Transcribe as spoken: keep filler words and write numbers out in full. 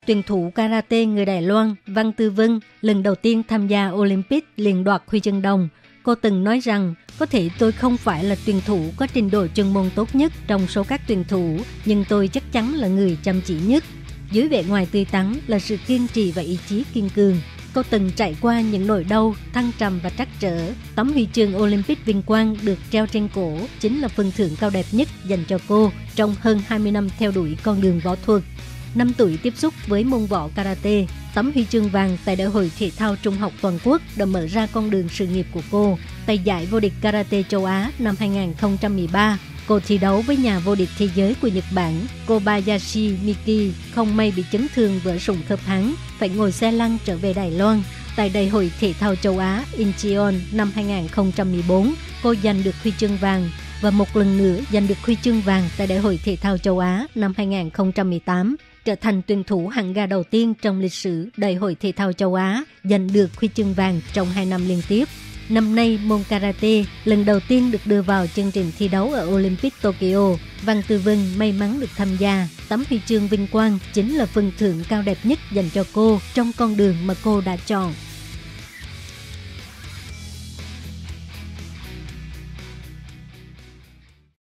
tuyển thủ karate người Đài Loan Văn Tư Vân lần đầu tiên tham gia Olympic liền đoạt huy chương đồng. Cô từng nói rằng, có thể tôi không phải là tuyển thủ có trình độ chuyên môn tốt nhất trong số các tuyển thủ, nhưng tôi chắc chắn là người chăm chỉ nhất. Dưới vẻ ngoài tươi tắn là sự kiên trì và ý chí kiên cường. Cô từng trải qua những nỗi đau, thăng trầm và trắc trở. Tấm huy chương Olympic vinh quang được treo trên cổ chính là phần thưởng cao đẹp nhất dành cho cô trong hơn hai mươi năm theo đuổi con đường võ thuật. Năm tuổi tiếp xúc với môn võ karate, tấm huy chương vàng tại Đại hội Thể thao Trung học Toàn quốc đã mở ra con đường sự nghiệp của cô. Tại giải vô địch karate châu Á năm hai không một ba, cô thi đấu với nhà vô địch thế giới của Nhật Bản Kobayashi Miki, không may bị chấn thương vỡ sụn khớp háng, phải ngồi xe lăn trở về Đài Loan. Tại Đại hội Thể thao châu Á Incheon năm hai không một bốn, cô giành được huy chương vàng và một lần nữa giành được huy chương vàng tại Đại hội Thể thao châu Á năm hai không một tám, trở thành tuyển thủ hạng ga đầu tiên trong lịch sử Đại hội Thể thao châu Á giành được huy chương vàng trong hai năm liên tiếp. Năm nay, môn karate lần đầu tiên được đưa vào chương trình thi đấu ở Olympic Tokyo. Văn Tư Vân may mắn được tham gia. Tấm huy chương vinh quang chính là phần thưởng cao đẹp nhất dành cho cô trong con đường mà cô đã chọn.